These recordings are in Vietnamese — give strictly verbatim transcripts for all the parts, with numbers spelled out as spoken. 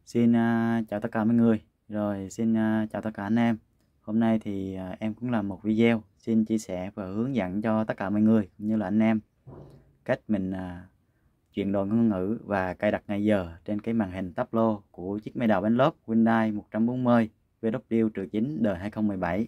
Xin uh, chào tất cả mọi người, rồi xin uh, chào tất cả anh em. Hôm nay thì uh, em cũng làm một video xin chia sẻ và hướng dẫn cho tất cả mọi người cũng như là anh em cách mình uh, chuyển đổi ngôn ngữ và cài đặt ngày giờ trên cái màn hình táp lô của chiếc máy đầu bánh lốp Hyundai một trăm bốn mươi vê kép chín đời hai không một bảy.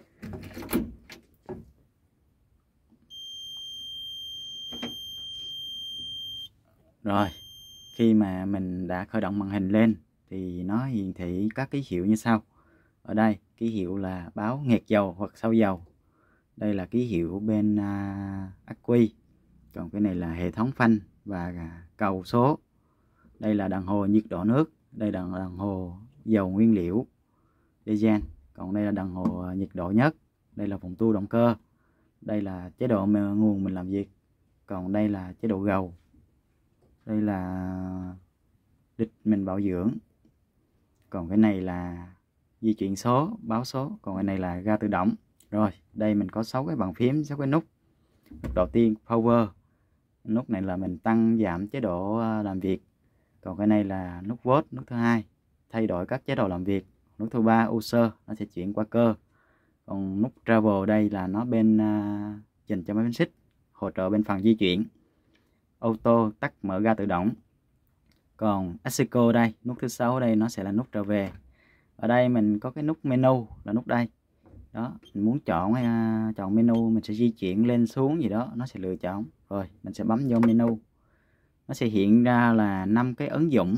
Rồi, khi mà mình đã khởi động màn hình lên thì nó hiển thị các ký hiệu như sau. Ở đây ký hiệu là báo nghẹt dầu hoặc sau dầu. Đây là ký hiệu bên uh, ắc quy. Còn cái này là hệ thống phanh và cầu số. Đây là đồng hồ nhiệt độ nước. Đây là đồng hồ dầu nguyên liệu diesel. Còn đây là đồng hồ nhiệt độ nhất. Đây là vòng tua động cơ. Đây là chế độ nguồn mình làm việc. Còn đây là chế độ gầu. Đây là đích mình bảo dưỡng. Còn cái này là di chuyển số, báo số. Còn cái này là ga tự động. Rồi, đây mình có sáu cái bàn phím, sáu cái nút. Nút đầu tiên power. Nút này là mình tăng giảm chế độ làm việc. Còn cái này là nút volt. Nút thứ hai thay đổi các chế độ làm việc. Nút thứ ba user, nó sẽ chuyển qua cơ. Còn nút travel đây là nó bên uh, dành cho máy bánh xích, hỗ trợ bên phần di chuyển. Auto tắt mở ga tự động. Còn Asico đây, nút thứ sáu ở đây nó sẽ là nút trở về. Ở đây mình có cái nút menu là nút đây. Đó, mình muốn chọn uh, chọn menu, mình sẽ di chuyển lên xuống gì đó, nó sẽ lựa chọn. Rồi, mình sẽ bấm vô menu. Nó sẽ hiện ra là năm cái ứng dụng.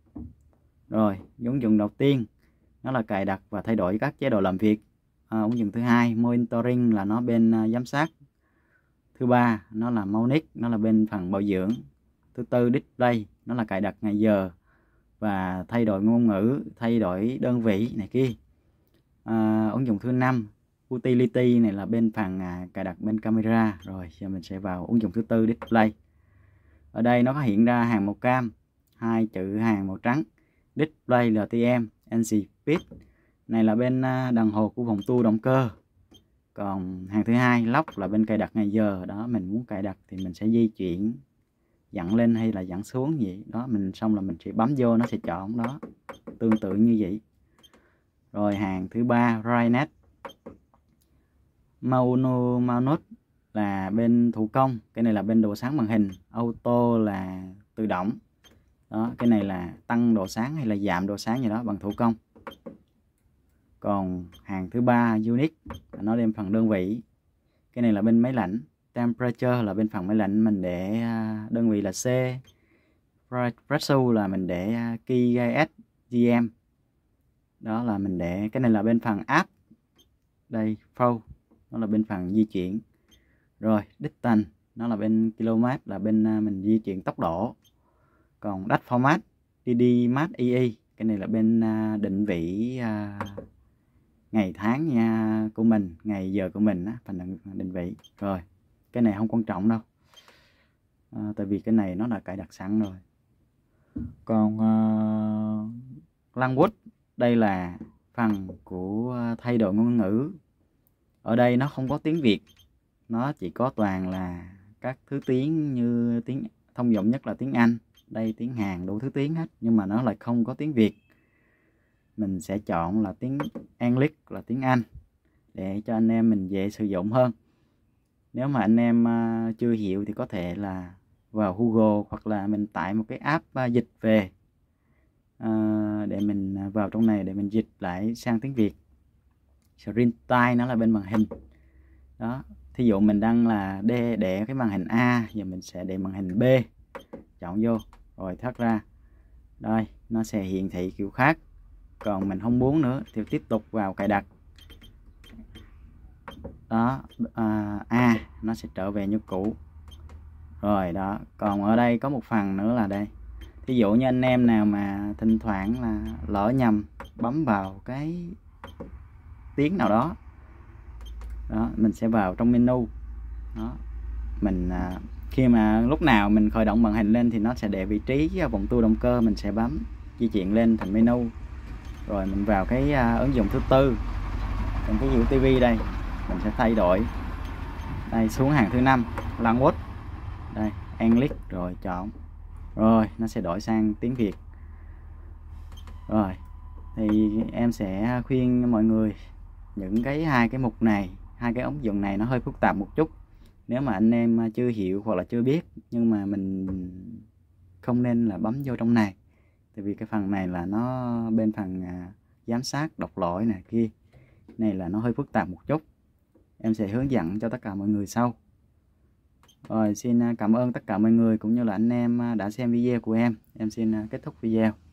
Rồi, ứng dụng đầu tiên nó là cài đặt và thay đổi các chế độ làm việc. À, ứng dụng thứ hai monitoring là nó bên uh, giám sát. Thứ ba nó là monitor, nó là bên phần bảo dưỡng. Thứ tư display, nó là cài đặt ngày giờ và thay đổi ngôn ngữ, thay đổi đơn vị này kia. À, ứng dụng thứ năm utility này là bên phần à, cài đặt bên camera. Rồi giờ mình sẽ vào ứng dụng thứ tư display. Ở đây nó có hiện ra hàng màu cam, hai chữ hàng màu trắng. Display lờ tê em en xê speed này là bên à, đồng hồ của vòng tua động cơ. Còn hàng thứ hai lock là bên cài đặt ngày giờ. Đó, mình muốn cài đặt thì mình sẽ di chuyển dặn lên hay là dặn xuống vậy đó, mình xong là mình sẽ bấm vô, nó sẽ chọn đó, tương tự như vậy. Rồi hàng thứ ba brightness mono mounted là bên thủ công, cái này là bên độ sáng màn hình. Auto là tự động. Đó, cái này là tăng độ sáng hay là giảm độ sáng gì đó bằng thủ công. Còn hàng thứ ba unit nó đem phần đơn vị. Cái này là bên máy lạnh. Temperature là bên phần máy lạnh, mình để đơn vị là C. Pressure là mình để kgs gm. Đó là mình để, cái này là bên phần app. Đây flow, nó là bên phần di chuyển. Rồi distance nó là bên km, là bên mình di chuyển tốc độ. Còn date format tê đê mat e e, cái này là bên định vị ngày tháng nha của mình, ngày giờ của mình á, phần định vị. Rồi cái này không quan trọng đâu, à, tại vì cái này nó là cài đặt sẵn rồi. Còn uh, language đây là phần của thay đổi ngôn ngữ. Ở đây nó không có tiếng Việt, nó chỉ có toàn là các thứ tiếng như tiếng thông dụng nhất là tiếng Anh, đây tiếng Hàn, đủ thứ tiếng hết, nhưng mà nó lại không có tiếng Việt. Mình sẽ chọn là tiếng English là tiếng Anh để cho anh em mình dễ sử dụng hơn. Nếu mà anh em uh, chưa hiểu thì có thể là vào Google hoặc là mình tải một cái app uh, dịch về uh, để mình vào trong này để mình dịch lại sang tiếng Việt. Screen time nó là bên màn hình. Đó, thí dụ mình đang là để, để cái màn hình A, giờ mình sẽ để màn hình B. Chọn vô rồi thoát ra. Đây, nó sẽ hiển thị kiểu khác. Còn mình không muốn nữa thì tiếp tục vào cài đặt. Đó, à, A nó sẽ trở về như cũ. Rồi đó, còn ở đây có một phần nữa là đây. Ví dụ như anh em nào mà thỉnh thoảng là lỡ nhầm bấm vào cái tiếng nào đó, đó mình sẽ vào trong menu. Đó, mình à, khi mà lúc nào mình khởi động màn hình lên thì nó sẽ để vị trí vòng tua động cơ, mình sẽ bấm di chuyển lên thành menu. Rồi mình vào cái uh, ứng dụng thứ tư, trong cái hiệu ti vi đây mình sẽ thay đổi đây xuống hàng thứ năm language đây English, rồi chọn rồi nó sẽ đổi sang tiếng Việt. Rồi thì em sẽ khuyên mọi người những cái hai cái mục này, hai cái ứng dụng này nó hơi phức tạp một chút. Nếu mà anh em chưa hiểu hoặc là chưa biết, nhưng mà mình không nên là bấm vô trong này, tại vì cái phần này là nó bên phần à, giám sát đọc lỗi này kia, này là nó hơi phức tạp một chút. Em sẽ hướng dẫn cho tất cả mọi người sau. Rồi xin cảm ơn tất cả mọi người cũng như là anh em đã xem video của em. Em xin kết thúc video.